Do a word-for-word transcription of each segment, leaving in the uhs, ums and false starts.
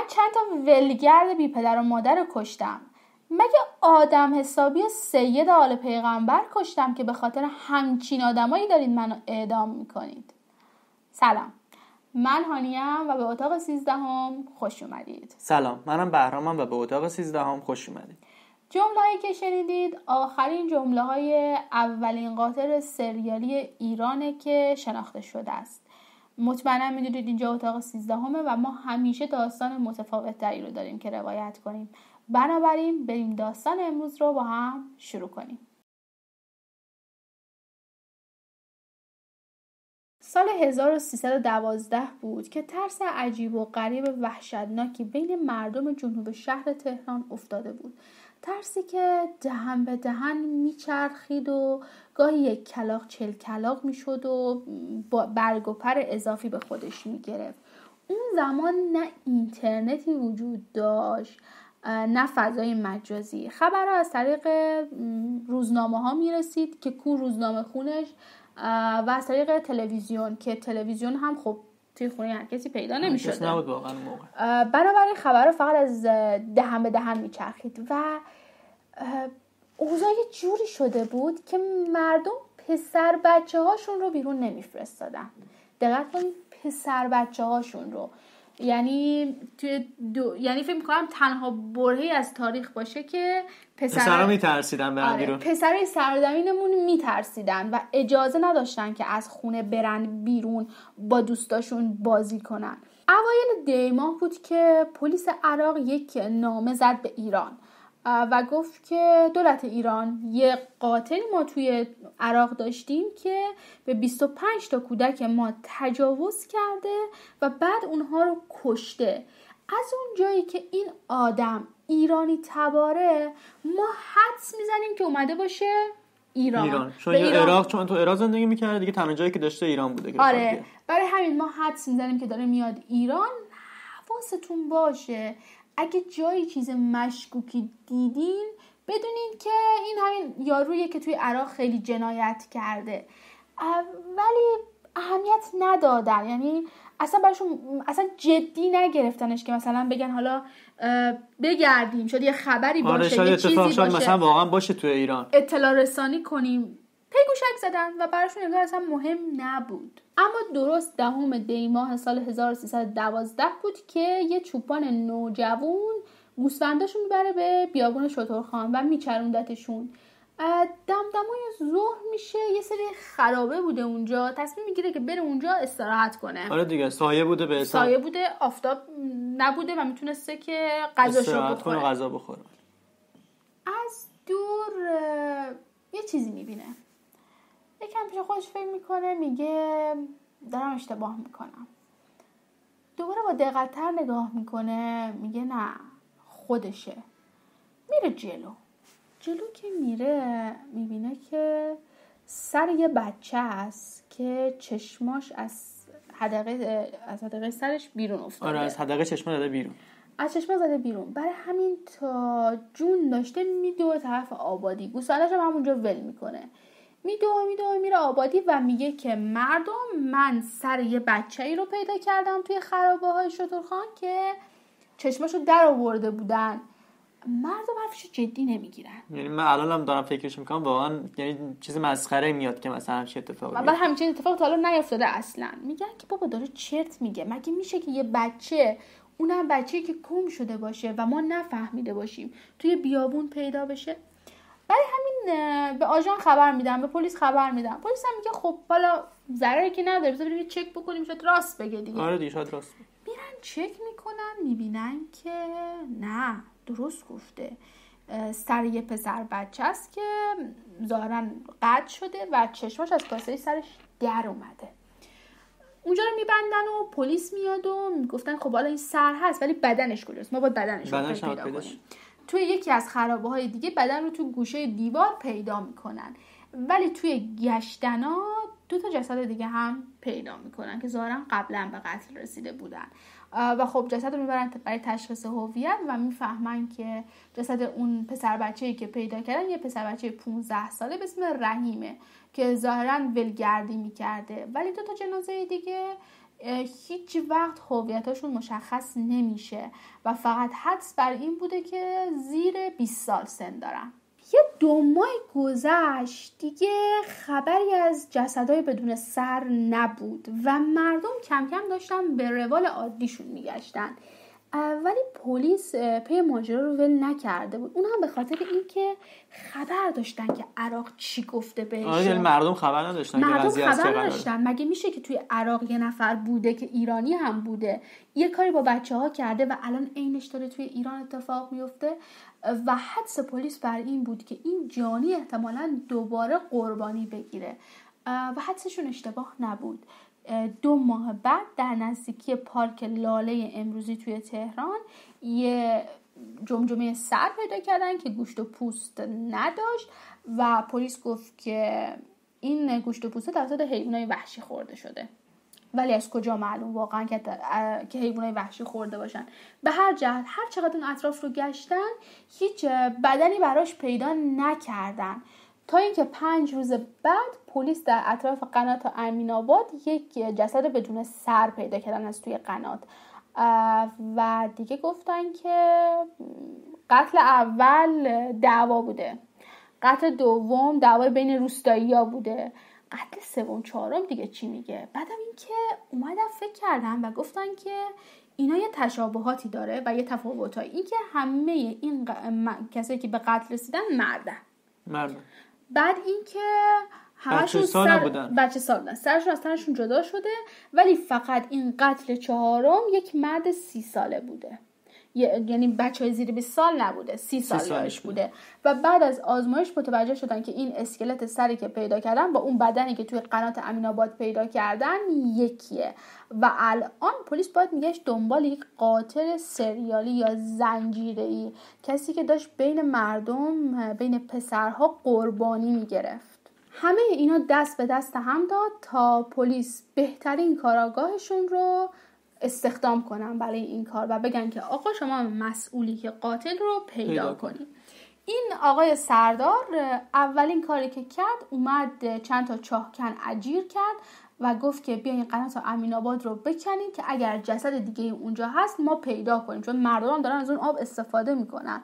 چند تا ولگرد بی پدر و مادر رو کشتم. مگه آدم حسابی سید آل پیغمبر کشتم که به خاطر همچین آدمایی دارید منو اعدام میکنید؟ سلام، من هانیم و به اتاق سیزدهم خوش اومدید. سلام، منم بهرامم و به اتاق سیزدهم خوش اومدید. جمله‌هایی که شنیدید آخرین جمله‌های اولین قاتل سریالی ایرانه که شناخته شده است. مطمئنا میدونید اینجا اتاق سیزدهمه و ما همیشه داستان متفاوت‌تری رو داریم که روایت کنیم. بنابراین بریم داستان امروز رو با هم شروع کنیم. سال هزار و سیصد و دوازده بود که ترس عجیب و غریب و وحشتناکی بین مردم جنوب شهر تهران افتاده بود. ترسی که دهن به دهن میچرخید و گاهی یک کلاغ چل کلاغ میشد و برگ و پر اضافی به خودش میگرفت. اون زمان نه اینترنتی وجود داشت نه فضای مجازی. خبرها از طریق روزنامه ها میرسید که کو روزنامه خونش و از طریق تلویزیون که تلویزیون هم خب توی خونه هر کسی پیدا نمی‌شد. کس نبود واقعا اون موقع. بنابراین خبرها فقط از دهن به دهن میچرخید و اوضاع یه جوری شده بود که مردم پسر بچه هاشون رو بیرون نمیفرستادن. دقت کنید، پسر بچه هاشون رو. یعنی توی دو... یعنی فکر می‌کنم تنها برهه‌ای از تاریخ باشه که پسر پسرا میترسیدن برن بیرون. آره، پسرای سرزمینمون میترسیدن و اجازه نداشتن که از خونه برن بیرون با دوستاشون بازی کنن. اوایل دی ماه بود که پلیس عراق یک نامه زد به ایران و گفت که دولت ایران یه قاتلی ما توی عراق داشتیم که به بیست و پنج تا کودک ما تجاوز کرده و بعد اونها رو کشته. از اون جایی که این آدم ایرانی تباره ما حدس میزنیم که اومده باشه ایران. ایران. چون ایران. عراق چون تو عراق زندگی میکرده دیگه، تنها جایی که داشته ایران بوده. آره، برای همین ما حدس میزنیم که داره میاد ایران. حواستون باشه اگه جایی چیز مشکوکی دیدین بدونین که این همین یارویه که توی عراق خیلی جنایت کرده، ولی اهمیت ندادن. یعنی اصلا براشون اصلا جدی نگرفتنش که مثلا بگن حالا بگردیم شاید یه خبری باشه، آره، شاید یه چیزی باشه، مثلا واقعا باشه توی ایران، اطلاع رسانی کنیم. پیگوشک زدن و براشون انگار اصلا مهم نبود. اما درست دهم دی ماه سال هزار و سیصد و دوازده بود که یه چوپان نوجوان گوسفنداشو میبره به بیابون شترخان و میچروندتشون. دمدمای ظهر میشه، یه سری خرابه بوده اونجا، تصمیم میگیره که بره اونجا استراحت کنه. آره دیگه، سایه بوده، به حساب سایه بوده، آفتاب نبوده و میتونسته که غذاشو بخوره. غذا بخوره. از دور یه چیزی میبینه، یکم پیش خودش فکر میکنه، میگه دارم اشتباه میکنم. دوباره با دقت‌تر نگاه میکنه، میگه نه خودشه. میره جلو جلو که میره میبینه که سر یه بچه است که چشماش از حدقه از حدقه سرش بیرون افتاده. آره، از حدقه چشما زده بیرون. از چشما زده بیرون. برای همین تا جون داشته میدوه طرف آبادی. گوسفندش هم همونجا ول میکنه. میدوه میدوه میره آبادی و میگه که مردم، من سر یه بچه‌ای رو پیدا کردم توی خرابه های شترخان که چشماشو در آورده بودن. مردم حرفشو جدی نمیگیرن. یعنی من الانم دارم فکرش میکنم، واقعا یعنی چیز مسخره میاد که مثلا چه اتفاقی بیفته. بعد همین اتفاق تا حالا نیافتاده اصلا. میگن که بابا داره چرت میگه. مگه میشه که یه بچه، اونم بچه‌ای که گم شده باشه و ما نفهمیده باشیم، توی بیابون پیدا بشه؟ برای همین به آژان خبر میدم، به پلیس خبر میدم. پلیس هم میگه خب حالا ضرری که نداره، بذار بریم چک بکنیم شاید راست بگه دیگه. آره دیگه، شاید راست بگه. میرن چک میکنن، میبینن که نه، درست گفته. سر یه پسر بچه است که ظاهراً قطع شده و چشماش از کاسه سرش در اومده. اونجا رو میبندن و پلیس میاد و میگفتن خب حالا این سر هست ولی بدنش کجاست؟ ما باید بدنش رو پیدا کنیم. توی یکی از خرابه های دیگه بدن رو تو گوشه دیوار پیدا میکنن، ولی توی گشتنا دو تا جسد دیگه هم پیدا میکنن که ظاهراً قبلا به قتل رسیده بودن و خب جسد رو میبرن برای تشخیص هویت و میفهمن که جسد اون پسر بچه‌ای که پیدا کردن یه پسر بچه پانزده ساله به اسم رحیمه که ظاهراً ولگردی میکرده، ولی دو تا جنازه دیگه هیچ وقت هویتاشون مشخص نمیشه و فقط حدس بر این بوده که زیر بیست سال سن دارن. یه دو ماه گذشت دیگه خبری از جسدای بدون سر نبود و مردم کم کم داشتن به روال عادیشون میگشتن، ولی پلیس پی ماجرا رو ول نکرده بود. اون هم به خاطر اینکه خبر داشتن که عراق چی گفته بهشون. آره مردم خبر نداشتن مردم که قضیه از خبر چه نداشتن. مگه میشه که توی عراق یه نفر بوده که ایرانی هم بوده یه کاری با بچه‌ها کرده و الان عینش داره توی ایران اتفاق میفته؟ و حدس پلیس بر این بود که این جانی احتمالاً دوباره قربانی بگیره و حدسشون اشتباه نبود. دو ماه بعد در نزدیکی پارک لاله امروزی توی تهران یه جمجمه سر پیدا کردن که گوشت و پوست نداشت و پلیس گفت که این گوشت و پوست توسط حیوانات وحشی خورده شده، ولی از کجا معلوم واقعا که که حیوانات وحشی خورده باشن؟ به هر جهت هر چقدر اون اطراف رو گشتن هیچ بدنی براش پیدا نکردن تا اینکه پنج روز بعد پلیس در اطراف قنات امین‌آباد یک جسد بدون سر پیدا کردن از توی قنات و دیگه گفتن که قتل اول دعوا بوده، قتل دوم دعوای بین روستایی‌ها بوده، قتل سوم چهارم دیگه چی میگه؟ بعدم این که اومدن فکر کردن و گفتن که اینا یه تشابهاتی داره و یه تفاوتایی، این که همه این ق... کسایی که به قتل رسیدن مردن مردن بعد این که همشون سال سر... نبودن بچه سال بودن، سرشون از تنشون جدا شده، ولی فقط این قتل چهارم یک مرد سی ساله بوده، یعنی بچه های زیر بیست سال نبوده، سی سال سالش بوده. و بعد از آزمایش متوجه شدن که این اسکلت سری که پیدا کردن با اون بدنی که توی قنات امین‌آباد پیدا کردن یکیه و الان پلیس باید میگشت دنبال یک قاتل سریالی یا زنجیره‌ای، کسی که داشت بین مردم، بین پسرها قربانی میگرفت. همه اینا دست به دست هم داد تا پلیس بهترین کاراگاهشون رو استخدام کنن برای این کار و بگن که آقا شما مسئولی که قاتل رو پیدا, پیدا کنید. این آقای سردار اولین کاری که کرد اومد چند تا چاهکن اجیر کرد و گفت که بیاین قنات امین‌آباد رو بکنید که اگر جسد دیگه اونجا هست ما پیدا کنیم، چون مردم هم دارن از اون آب استفاده میکنن.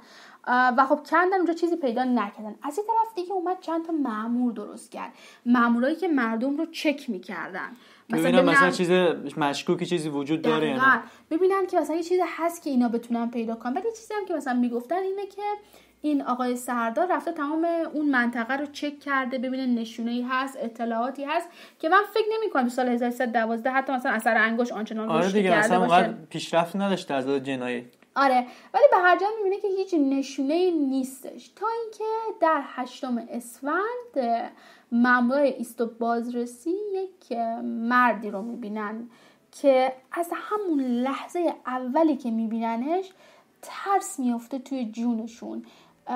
و خب کندن اونجا چیزی پیدا نکردن. از این طرف دیگه اومد چند تا مأمور درست کرد، مأمورایی که مردم رو چک میکردن، مثلا ببینن مثلا چیز مشکوکی چیزی وجود داره یا نه، ببینن که مثلا یه چیزی هست که اینا بتونن پیدا کنن. بعد یه چیزی هم که مثلا میگفتن اینه که این آقای سردار رفته تمام اون منطقه رو چک کرده ببینه نشونه‌ای هست، اطلاعاتی هست که من فکر نمی‌کنم سال هزار و سیصد و دوازده حتی مثلا اثر انگشت آنچنان آره رشد کرده باشه. آره دیگه پیشرفت نداشت در حوزه جنایی. آره ولی به هر جا می‌بینه که هیچ نشونه‌ای نیستش تا اینکه در هشتم اسفند مامورای ایست و بازرسی یک مردی رو می‌بینن که از همون لحظه اولی که می‌بیننش ترس میفته توی جونشون،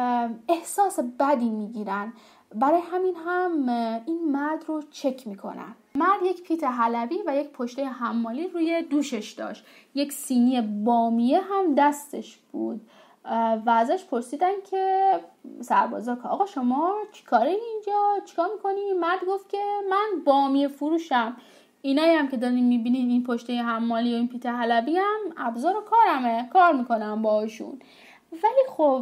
احساس بدی میگیرن، برای همین هم این مرد رو چک میکنن. مرد یک پیت حلبی و یک پشته حمالی روی دوشش داشت، یک سینی بامیه هم دستش بود و ازش پرسیدن که سربازا که آقا شما چی کاره اینجا، چیکار میکنی؟ مرد گفت که من بامیه فروشم، اینایی هم که دارین میبینین این پشته حمالی و این پیت حلبی هم ابزار و کارمه، کار میکنم باهاشون. ولی خب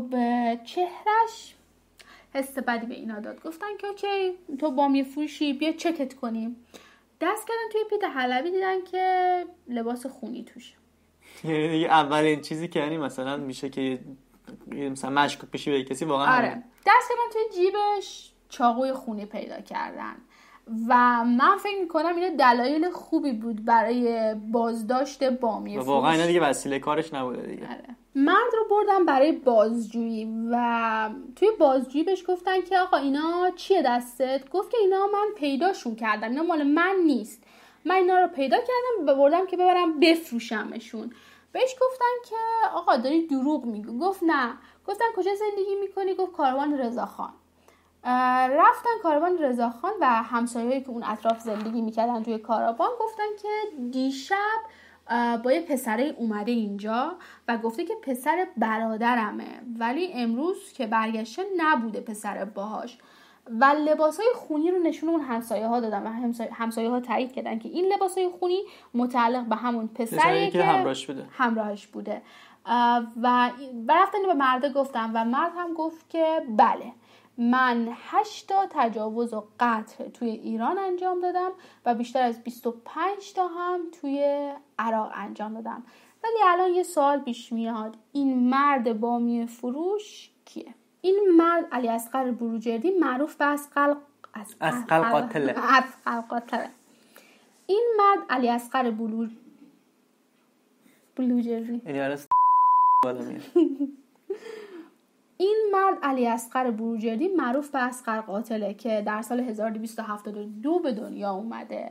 چهرش حس بدی به اینا داد. گفتن که اوکی تو بامیه فروشی، بیا چکت کنیم. دست کردن توی پیت حلبی دیدن که لباس خونی توشه. یعنی اولین چیزی که یعنی مثلا میشه که مثلا مشکوک بشی به کسی واقعا. آره دست کردن توی جیبش چاقوی خونی پیدا کردن و من فکر میکنم اینا دلایل خوبی بود برای بازداشت بامیه فروش. واقعا اینا دیگه وسیله کارش نبوده دیگه. آره. مرد رو بردن برای بازجویی و توی بازجویی بهش گفتن که آقا اینا چیه دستت؟ گفت که اینا من پیداشون کردم، اینا مال من نیست، من اینا رو پیدا کردم و بردم که ببرم بفروشمشون. بهش گفتن که آقا داری دروغ میگی. گفت نه. گفتن کجا زندگی میکنی؟ گفت کاروان رضاخان. رفتن کاروان رضاخان و همسایه‌ای که اون اطراف زندگی میکردن توی کاروان گفتن که دیشب با یه پسره اومده اینجا و گفته که پسر برادرمه، ولی امروز که برگشته نبوده پسر باهاش. و لباسای خونی رو نشون اون همسایه ها دادن و همسایه, همسایه ها تایید کردن که این لباسای خونی متعلق به همون پسری که همراهش بوده همراهش بوده و رفتن به مرد گفتم و مرد هم گفت که بله من هشتا تجاوز و قتل توی ایران انجام دادم و بیشتر از بیست و پنج تا هم توی عراق انجام دادم. ولی الان یه سوال پیش میاد، این مرد بامیه فروش کیه؟ این مرد علی اصغر بروجردی، معروف به اصغر اصغر قاتله. اصغر قاتله. این مرد علی اصغر بلو بلوجردی یعنی عرص بالا میاد. این مرد علی اصغر بروجردی معروف به اصغر قاتله که در سال هزار و دویست و هفتاد و دو به دنیا اومده.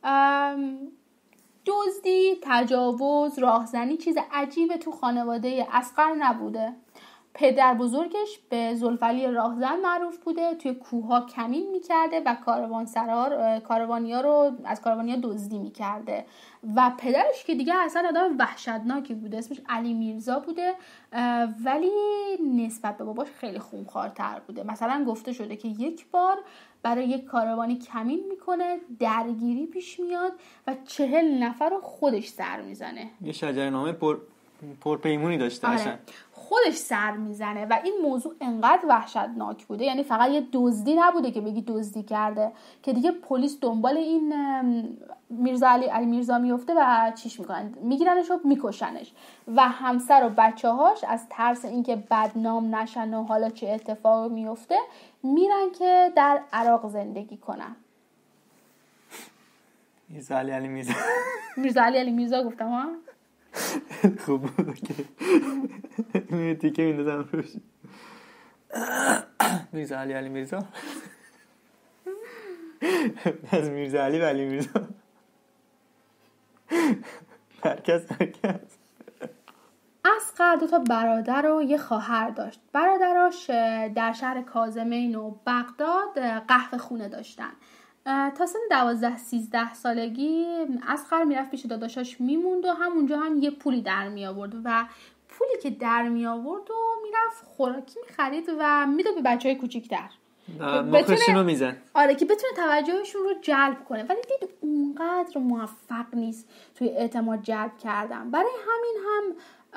دزدی، تجاوز، راهزنی چیز عجیبه تو خانواده اصغر نبوده. پدر بزرگش به ذوالفقار راهزن معروف بوده، توی کوه‌ها کمین میکرده و کاروانسرا کاروانیا رو از کاروانیا دزدی میکرده و پدرش که دیگه اصلا آدم وحشتناکی بوده، اسمش علی میرزا بوده ولی نسبت به باباش خیلی خونخوارتر بوده. مثلا گفته شده که یک بار برای یک کاروانی کمین میکنه، درگیری پیش میاد و چهل نفر رو خودش سر میزنه. یه شجرنامه پر پرپیمونی داشته باشه. آره. خودش سر میزنه و این موضوع انقدر وحشتناک بوده، یعنی فقط یه دزدی نبوده که بگی دزدی کرده، که دیگه پلیس دنبال این میرزا علی علی میرزا میفته و چیش میکنن، میگیرنش و میکشنش و همسر و بچه‌هاش از ترس اینکه بدنام نشن و حالا چه اتفاقی میفته میرن که در عراق زندگی کنن. میرزا علی علی میرزا میرزا علی علی میرزا گفتم ها. خوب بود که میره تیکه میندازم روش. میرزا علی علی میرزا از میرزا علی و علی میرزا مرکز مرکز. اصغر دو تا برادر و یه خواهر داشت. برادراش در شهر کاظمین و بغداد قهوه خونه داشتن. تا سن دوازده سیزده سالگی اصغر میرفت پیش داداشاش میموند و همونجا هم یه پولی در می آورد و پولی که در می آورد و میرفت خوراکی میخرید و میداد به بچهای کوچیک‌تر. مخشونو میزن. آره که بتونه توجهشون رو جلب کنه، ولی دید اونقدر موفق نیست توی اعتماد جلب کردن. برای همین هم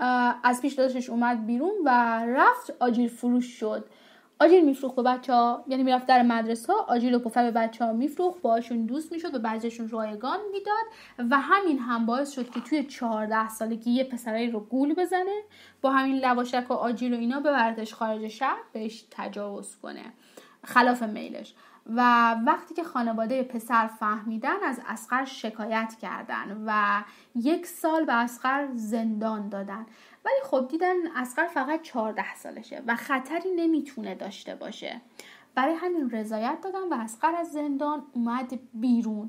از پیش داداشش اومد بیرون و رفت آجیل فروش شد. آجیل میفروخت به بچه‌ها، یعنی میرفت در مدرسه ها آجیل و پفه به بچه‌ها میفروخت، باهاشون دوست میشد، به بعضیشون رایگان میداد و همین هم باعث شد که توی چهارده سالگی یه پسرایی رو گول بزنه، با همین لواشک و آجیل و اینا ببردش خارج شهر بهش تجاوز کنه خلاف میلش. و وقتی که خانواده پسر فهمیدن از اصغر شکایت کردن و یک سال به اصغر زندان دادن، ولی خب دیدن اصغر فقط چهارده سالشه و خطری نمیتونه داشته باشه، برای همین رضایت دادن و اصغر از زندان اومد بیرون.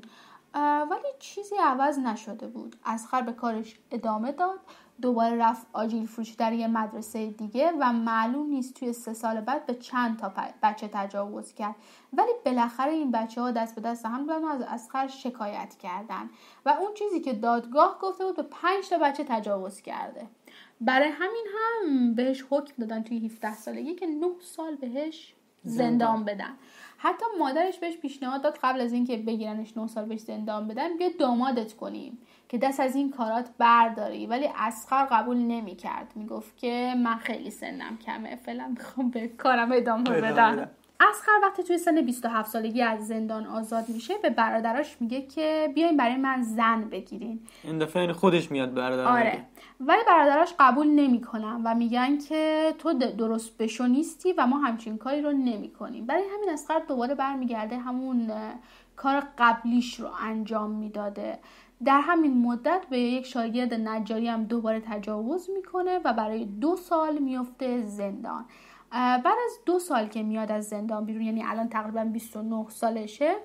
ولی چیزی عوض نشده بود. اصغر به کارش ادامه داد، دوباره رفت آجیل فروشی در یه مدرسه دیگه و معلوم نیست توی سه سال بعد به چند تا بچه تجاوز کرد، ولی بالاخره این بچه ها دست به دست هم دادن و از اصغر شکایت کردن و اون چیزی که دادگاه گفته بود به پنج تا بچه تجاوز کرده. برای همین هم بهش حکم دادن توی هفده سالگی که نه سال بهش زندان بدن. حتی مادرش بهش پیشنهاد داد قبل از اینکه بگیرنش نه سال بهش زندان بدن بیا دامادت کنیم که دست از این کارات برداری، ولی اصغر قبول نمی‌کرد، میگفت که من خیلی سنم کمه، فعلا میخوام به کارم ادامه بدم. اصغر وقتی توی سن بیست و هفت سالگی از زندان آزاد میشه به برادراش میگه که بیاین برای من زن بگیرین. این دفعه خودش میاد برادر. آره. ولی برادراش قبول نمیکنن و میگن که تو درست بشو نیستی و ما همچین کاری رو نمیکنیم. برای همین اصغر دوباره برمیگرده همون کار قبلیش رو انجام میداده. در همین مدت به یک شاگرد نجاری هم دوباره تجاوز میکنه و برای دو سال میفته زندان. بعد از دو سال که میاد از زندان بیرون، یعنی الان تقریبا بیست و نه سالشه،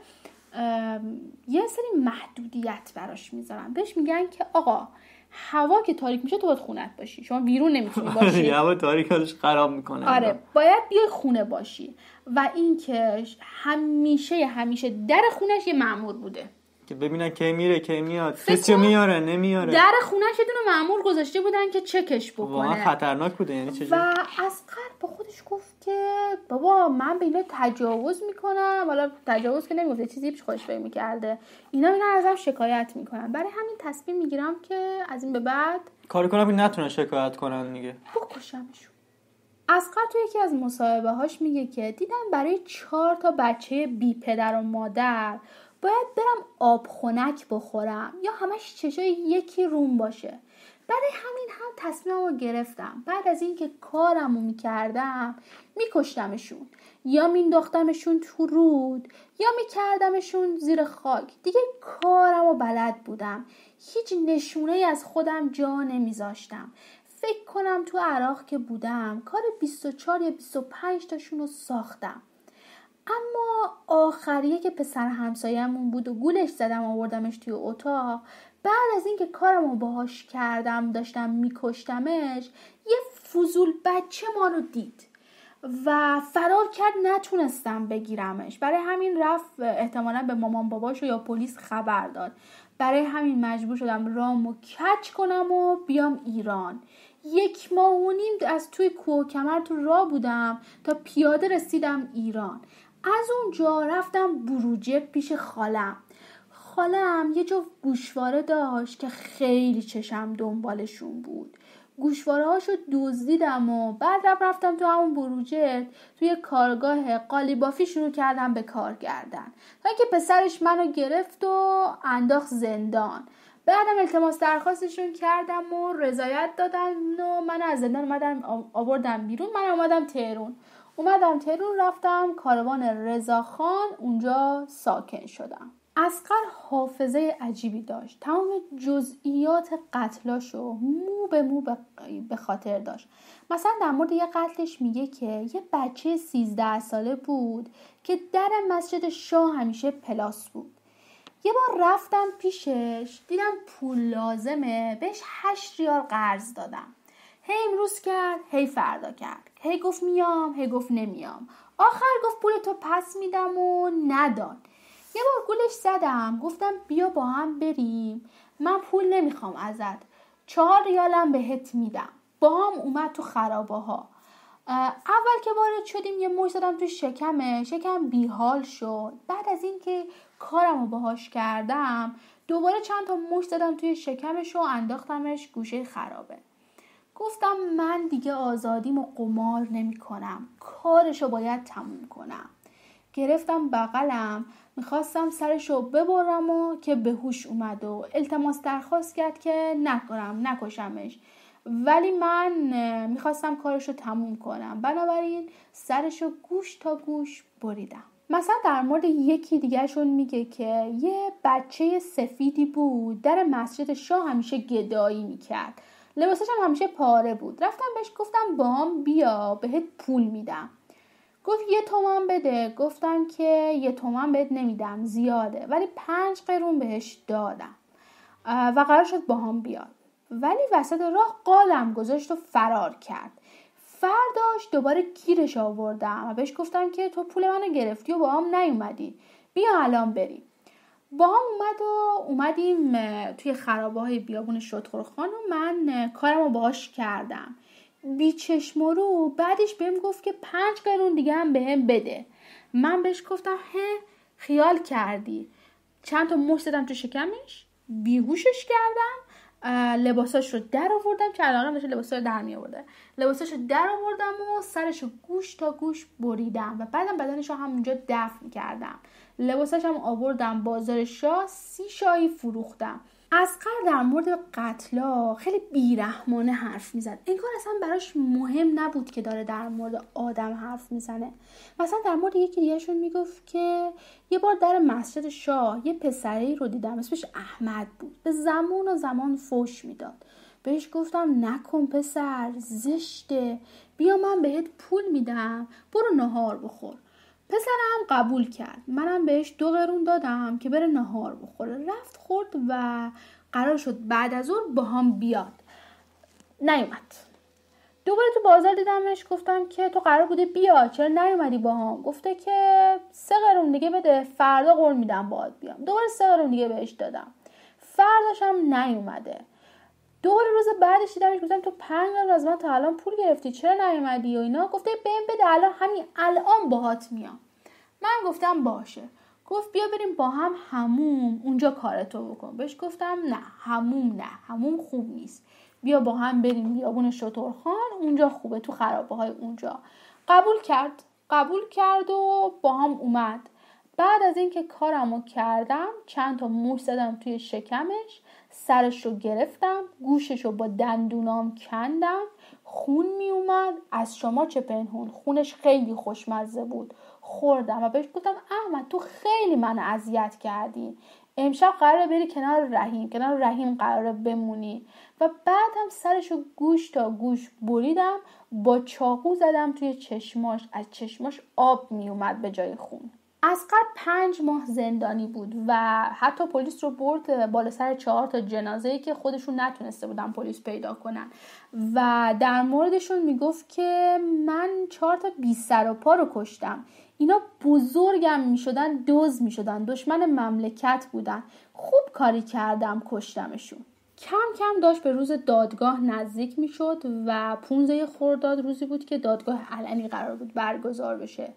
یه سری محدودیت براش میذارن. بهش میگن که آقا هوا که تاریک میشه تو باید خونت باشی، شما بیرون نمیتونی باشی. هوا تاریک ازش خراب میکنه. آره باید بیای خونه باشی. و این که همیشه همیشه در خونش یه مأمور بوده که ببینن کی میره کی میاد، کسی میاره نمیاره. در خونه‌ش یه دونه مأمور گذاشته بودن که چکش بکنه. واقعا خطرناک بوده. یعنی چجوری؟ و اصغر با خودش گفت که بابا من به اینا تجاوز میکنم، حالا تجاوز که نمیگفته، چیزی پیش خودش فکر میکرده، اینا اینا ازم شکایت میکنن، برای همین تصمیم میگیرم که از این به بعد کاری کنم که نتونن شکایت کنن دیگه، بکشمشون. اصغر تو یکی از مصاحبه هاش میگه که دیدم برای چهار تا بچه بی پدر و مادر باید برم آب خنک بخورم یا همش چشای یکی روم باشه. برای همین هم تصمیممو گرفتم بعد از اینکه کارمو میکردم میکشتمشون، یا مینداختمشون تو رود یا میکردمشون زیر خاک. دیگه کارمو بلد بودم، هیچ نشونه از خودم جا نمیذاشتم. فکر کنم تو عراق که بودم کار بیست و چهار یا بیست و پنج تاشون رو ساختم. اما آخریه که پسر همسایه‌مون بود و گولش زدم آوردمش توی اتاق، بعد از اینکه کارمو باهاش کردم داشتم میکشتمش، یه فضول بچه ما رو دید و فرار کرد، نتونستم بگیرمش. برای همین رفت احتمالاً به مامان باباشو یا پلیس خبر داد. برای همین مجبور شدم رامو کچ کنم و بیام ایران. یک ماه و نیم از توی کوه کمر تو راه بودم تا پیاده رسیدم ایران. از اونجا رفتم بروجه پیش خالم. خالم یه جفت گوشواره داشت که خیلی چشم دنبالشون بود. گوشواره هاشو دزدیدم و بعد رفت رفتم تو همون بروجه توی کارگاه قالیبافی شروع کردم به کار کردن تا اینکه پسرش منو گرفت و انداخت زندان. بعدم التماس درخواستشون کردم و رضایت دادن و من از زندان اومدم آوردم بیرون. من اومدم تهران. اومدم تهران رفتم کاروان رضاخان، اونجا ساکن شدم. اصغر حافظه عجیبی داشت. تمام جزئیات قتلاشو مو به مو به خاطر داشت. مثلا در مورد یه قتلش میگه که یه بچه سیزده ساله بود که در مسجد شاه همیشه پلاس بود. یه بار رفتم پیشش دیدم پول لازمه، بهش هشت ریال قرض دادم. هی امروز کرد هی فردا کرد، هی گفت میام هی گفت نمیام، آخر گفت پول تو پس میدم و نداد. یه بار گولش زدم، گفتم بیا با هم بریم، من پول نمیخوام ازت، چهار ریالم بهت میدم. با هم اومد تو خرابه ها. اول که وارد شدیم یه مش زدم تو شکمش، شکم بیحال شد. بعد از این که کارمو باهاش کردم دوباره چند تا مش زدم توی شکمش و انداختمش گوشه خرابه. گفتم من دیگه آزادیمو قمار نمی کنم، کارشو باید تموم کنم. گرفتم بغلم، میخواستم سرشو ببرم و که به هوش اومد و التماس درخواست کرد که نکنم نکشمش، ولی من میخواستم کارشو تموم کنم، بنابراین سرشو گوش تا گوش بریدم. مثلا در مورد یکی دیگرشون میگه که یه بچه سفیدی بود در مسجد شاه همیشه گدایی میکرد، لباسش هم همیشه پاره بود. رفتم بهش گفتم با هم بیا بهت پول میدم. گفت یه تومن بده. گفتم که یه تومن بهت نمیدم زیاده، ولی پنج قرون بهش دادم و قرار شد با هم بیاد. ولی وسط راه قالم گذاشت و فرار کرد. فرداش دوباره گیرش آوردم و بهش گفتم که تو پول منو گرفتی و با هم نیومدی، بیا الان بریم. با هم اومد و اومدیم توی خرابه های بیابون شترخان و من کارمو باهاش کردم. بی چشم و رو بعدش بهم گفت که پنج قرون دیگه هم بهم بده. من بهش گفتم هه خیال کردی. چند تا مشت زدم تو شکمش، بیهوشش کردم، لباساش رو در آوردم که الان داشته لباسا رو در می آورده، لباساش رو در آوردم و سرش رو گوش تا گوش بریدم و بعدم بدنش رو همونجا دفن کردم. لباساش هم آوردم بازار شاه، سی شاهی فروختم. اصغر در مورد قتلا خیلی بیرحمانه حرف میزد، انگار اصلا براش مهم نبود که داره در مورد آدم حرف میزنه. مثلا در مورد یکی دیگهشون میگفت که یه بار در مسجد شاه یه پسری رو دیدم اسمش احمد بود، به زمان و زمان فوش میداد. بهش گفتم نکن پسر، زشته، بیا من بهت پول میدم برو نهار بخور. پسرم قبول کرد، منم بهش دو قرون دادم که بره نهار بخوره. رفت خورد و قرار شد بعد از اون با هم بیاد، نیومد. دوباره تو بازار دیدمش، گفتم که تو قرار بوده بیا، چرا نیومدی باهام؟ گفته که سه قرون دیگه بده، فردا قول میدم باهات بیام. دوباره سه قرون دیگه بهش دادم، فرداش هم نیومده. دوباره روز بعدش دیدمش، گفتم تو پنج قرون از من تا الان پول گرفتی، چرا نیومدی و اینا؟ گفته بهم بده الان، همین الان باهات میام. من گفتم باشه. گفت بیا بریم با هم حموم، اونجا کارتو بکن. بهش گفتم نه حموم نه، حموم خوب نیست، بیا با هم بریم بیابون شترخان، اونجا خوبه، تو خرابه های اونجا. قبول کرد قبول کرد و با هم اومد. بعد از اینکه کارمو کردم چند تا موش زدم توی شکمش، سرش رو گرفتم، گوشش رو با دندونام کندم، خون می اومد. از شما چه پنهون، خونش خیلی خوشمزه بود. خوردم و بهش گفتم احمد تو خیلی منو اذیت کردی، امشب قراره بری کنار رحیم، کنار رحیم قراره بمونی. و بعد هم سرشو گوش تا گوش بریدم، با چاقو زدم توی چشماش، از چشماش آب می اومد به جای خون. اصغر پنج ماه زندانی بود و حتی پلیس رو برد بالا سر چهار تا جنازه‌ای که خودشون نتونسته بودن پلیس پیدا کنن و در موردشون میگفت که من چهار تا بی سر و پا رو کشتم، اینا بزرگم میشدن، دوز میشدن، دشمن مملکت بودن، خوب کاری کردم کشتمشون. کم کم داشت به روز دادگاه نزدیک میشد و پانزده خرداد روزی بود که دادگاه علنی قرار بود برگزار بشه.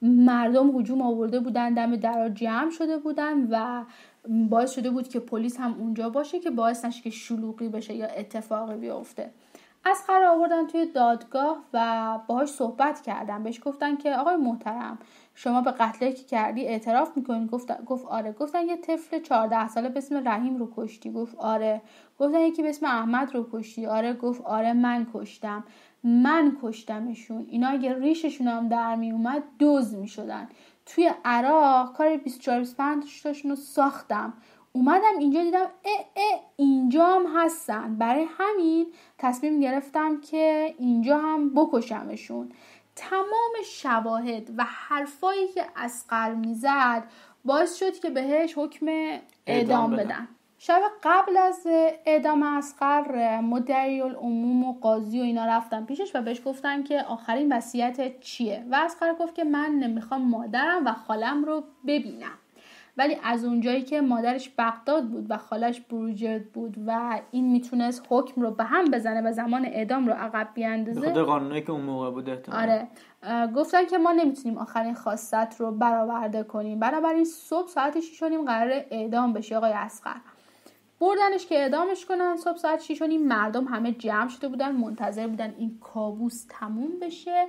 مردم هجوم آورده بودن، دم درا جمع شده بودن و باعث شده بود که پلیس هم اونجا باشه که باعث نشه که شلوغی بشه یا اتفاقی بیفته. اصغر آوردن توی دادگاه و باهاش صحبت کردن. بهش گفتن که آقای محترم شما به قتلی که کردی اعتراف میکنی؟ گفت گفت آره. گفتن یه طفل چهارده ساله به اسم رحیم رو کشتی؟ گفت آره. گفتن یکی به اسم احمد رو کشتی؟ آره. گفت آره من کشتم، من کشتمشون، اینا اگه ریششون هم در می اومد دوز می شدن. توی عراق کار بیست و چهار بیست و پنج تاشون رو ساختم، اومدم اینجا دیدم اه اه اینجا هم هستن، برای همین تصمیم گرفتم که اینجا هم بکشمشون. تمام شواهد و حرفایی که اصغر میزد باعث شد که بهش حکم اعدام بدن. شب قبل از اعدام اصغر مدعی العموم و قاضی و اینا رفتن پیشش و بهش گفتن که آخرین وصیت چیه و اصغر گفت که من نمیخوام مادرم و خالم رو ببینم. ولی از اونجایی که مادرش بغداد بود و خالش بروجرد بود و این میتونست حکم رو به هم بزنه و زمان اعدام رو عقب بیاندازه، به خاطر قانونی که اون موقع بود احتمال. آره گفتن که ما نمیتونیم آخرین خواستت رو برآورده کنیم، بنابراین صبح ساعت شیش و نیم قراره اعدام بشه آقای اصغر. بردنش که اعدامش کنن. صبح ساعت شیش و نیم مردم همه جمع شده بودن، منتظر بودن این کابوس تموم بشه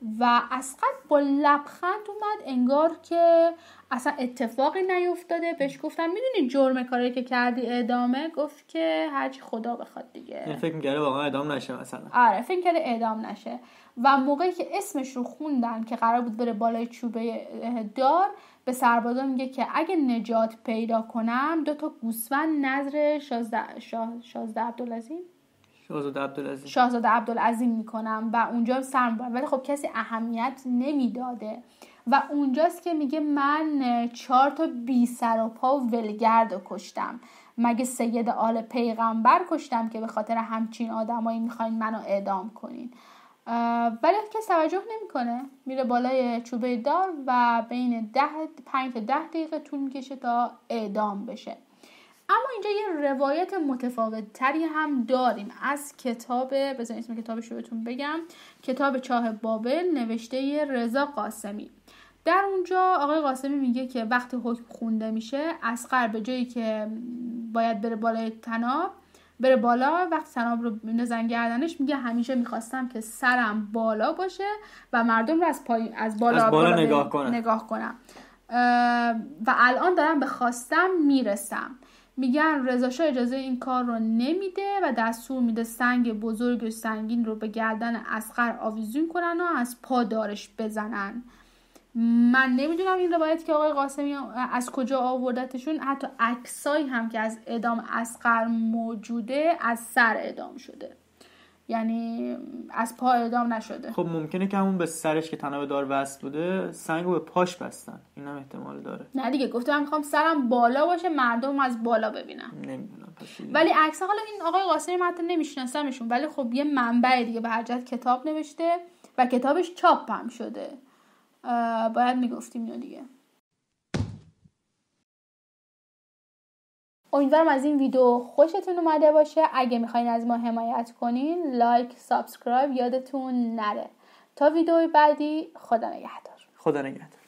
و اصغر با لبخند اومد انگار که اصلا اتفاقی نیفتاده. بهش گفتن میدونی جرم کاری که کردی اعدامه؟ گفت که هرچی خدا بخواد دیگه. این فکر می‌کرده واقعا اعدام نشه مثلا. آره فکر کرده اعدام نشه و موقعی که اسمش رو خوندن که قرار بود بره بالای چوبه دار، به سربازا میگه که اگه نجات پیدا کنم دو تا گوسفند نظر شازده شاه شازده عبدالعظیم شاهزاده عبدالعظیم شاهزاده عبدالعظیم میکنم و اونجا سر میبرم. ولی خب کسی اهمیت نمیداده و اونجاست که میگه من چهار تا بی سر و پا و ولگرد رو کشتم، مگه سید آل پیغمبر کشتم که به خاطر همچین آدمایی میخواین منو اعدام کنین؟ ولی کسی توجه نمیکنه، میره بالای چوبه دار و بین ده پنج تا ده دقیقه طول میکشه تا اعدام بشه. اما اینجا یه روایت متفاوت تری هم داریم از کتاب، بذارید اسم کتابش رو بهتون بگم، کتاب چاه بابل نوشته رضا قاسمی. در اونجا آقای قاسمی میگه که وقتی حکم خونده میشه اصغر به جایی که باید بره بالای طناب بره بالا، وقتی طناب رو میندازن گردنش میگه همیشه میخواستم که سرم بالا باشه و مردم رو از پای از بالا, از بالا, بالا نگاه کنم نگاه کنم و الان دارم به خواستم میرسم. میگن رضا شاه اجازه این کار رو نمیده و دستور میده سنگ بزرگ و سنگین رو به گردن اصغر آویزون کنن و از پا دارش بزنن. من نمیدونم این روایت که آقای قاسمی از کجا آوردتشون، حتی عکسایی هم که از اعدام اصغر موجوده از سر اعدام شده، یعنی از پا اعدام نشده. خب ممکنه که همون به سرش که تناب دار وصل بوده سنگو به پاش بستن، این هم احتمال داره. نه دیگه گفتم میخوام سرم بالا باشه مردم از بالا ببینم. نمیدونم ولی عکس حالا این آقای قاسمی من حتی نمیشناسمشون، ولی خب یه منبع دیگه به هر جهت کتاب نوشته و کتابش چاپ هم شده، باید میگفتیم اینو دیگه. امیدوارم از این ویدیو خوشتون اومده باشه. اگه میخواین از ما حمایت کنین لایک، سابسکرایب یادتون نره. تا ویدیوی بعدی، خدا نگهدار. خدا نگهدار.